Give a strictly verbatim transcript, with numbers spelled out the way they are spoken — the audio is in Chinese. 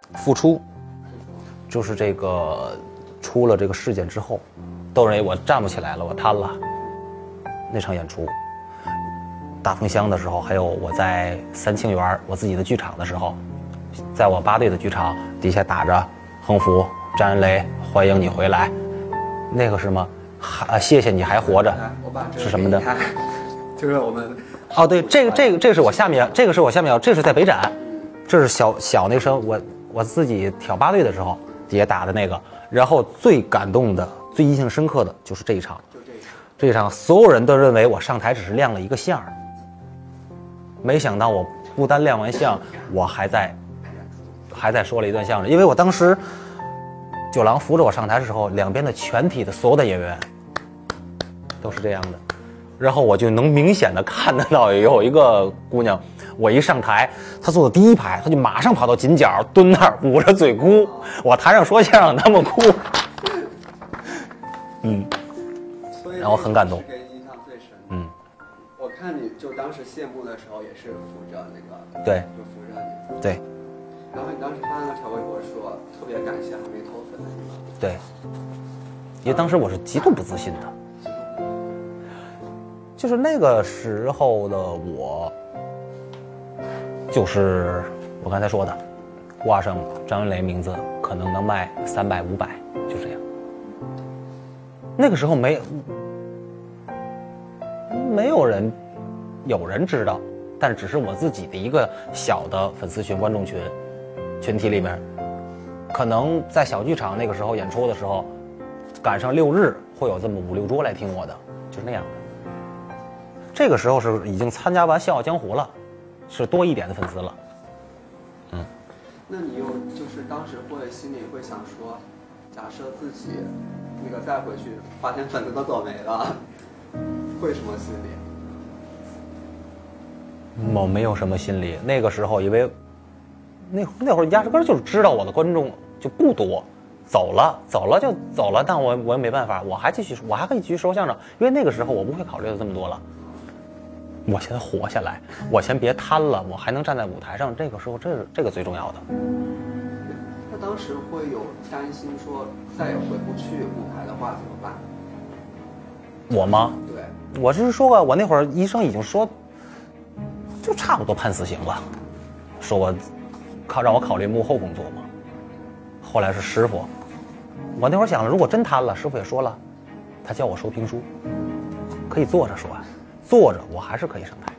复出，就是这个出了这个事件之后，都认为我站不起来了，我瘫了。那场演出，大风箱的时候，还有我在三清园我自己的剧场的时候，在我八队的剧场底下打着横幅张恩雷欢迎你回来，那个什么还谢谢你还活着，是什么的？ 就是我们哦，对，这个这个这个是我下面，这个是我下面，这是在北展，这是小小那声，我我自己挑八队的时候底下打的那个，然后最感动的、最印象深刻的就是这一场， 就这一场， 这一场所有人都认为我上台只是亮了一个相，没想到我不单亮完相，我还在还在说了一段相声，因为我当时九郎扶着我上台的时候，两边的全体的所有的演员都是这样的。然后我就能明显的看得到有一个姑娘，我一上台，她坐的第一排，她就马上跑到紧角蹲那儿捂着嘴哭。我台上说相声，他们哭。嗯，然后很感动。 给你印象最深。 嗯， 我看你就当时谢幕的时候也是扶着那个， 对， 就扶着你。 对。 然后你当时发了条微博说，特别感谢还没脱粉的你们。 对，因为当时我是极度不自信的。就是那个时候的我，就是我刚才说的，挂上张云雷名字，可能能卖三百五百，就这样。那个时候没没有人，有人知道，但只是我自己的一个小的粉丝群、观众群群体里面，可能在小剧场那个时候演出的时候，赶上六日会有这么五六桌来听我的，就是那样的。这个时候是已经参加完《笑傲江湖》了，是多一点的粉丝了。嗯， 那你又就是当时会心里会想说，假设自己那个再回去，发现粉丝都走没了，会什么心理？ 我没有什么心理，那个时候因为那那会儿压根就是知道我的观众就不多，走了走了就走了，但我我也没办法，我还继续我还可以继续说相声，因为那个时候我不会考虑的这么多了。我先活下来，我先别瘫了，我还能站在舞台上，这个时候这是这个最重要的。 那当时会有担心说再也回不去舞台的话怎么办？ 我吗？ 对， 我是说过，我那会儿医生已经说，就差不多判死刑了，说我考让我考虑幕后工作嘛。后来是师傅，我那会儿想了，如果真瘫了，师傅也说了，他教我说评书，可以坐着说。坐着我还是可以上台。